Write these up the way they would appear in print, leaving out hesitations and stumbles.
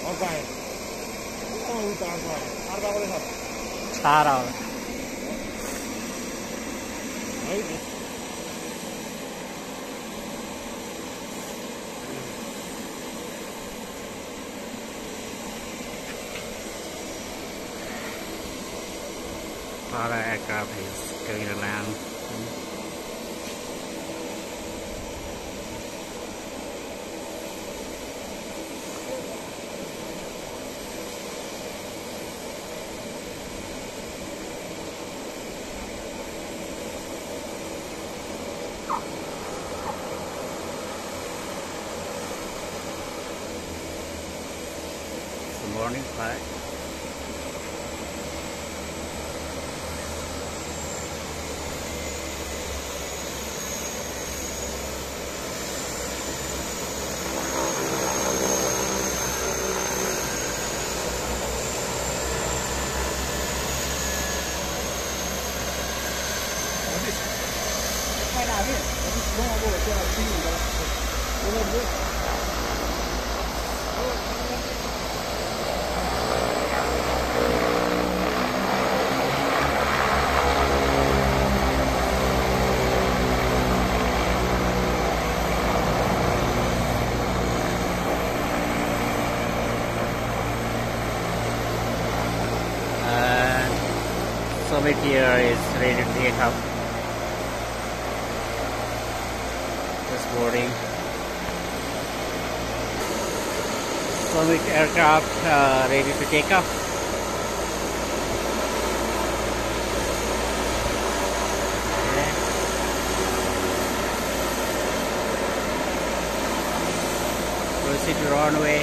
Tara. Tara aircraft is going to land. Morning flight. Summit here is ready to take off. Just boarding. Summit aircraft ready to take off. Proceed to runway.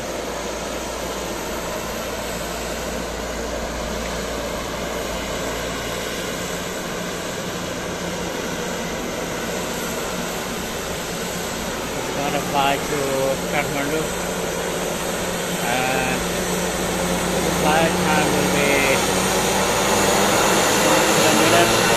Fly to Kathmandu, and the flight time will be 1 minute.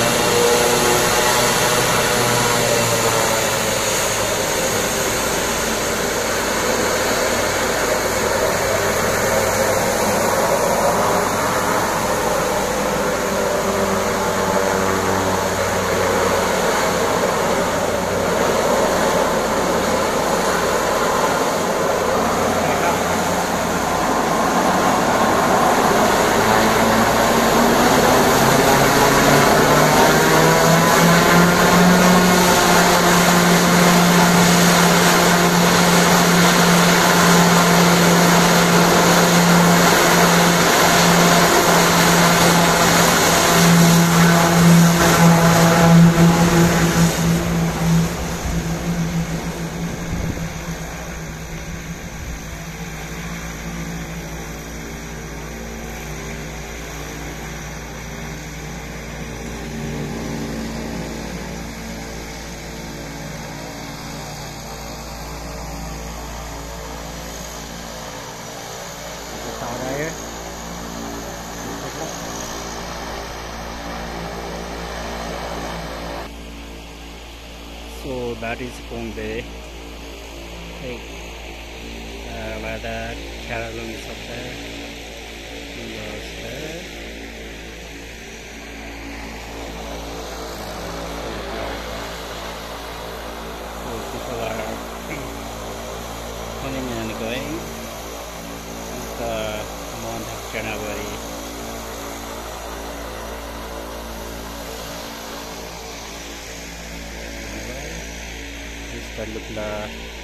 So that is Kong Bay. Hey, where the Carolung is up there. Yes, there. So people are coming and going. It's the month of January. This is the Lukla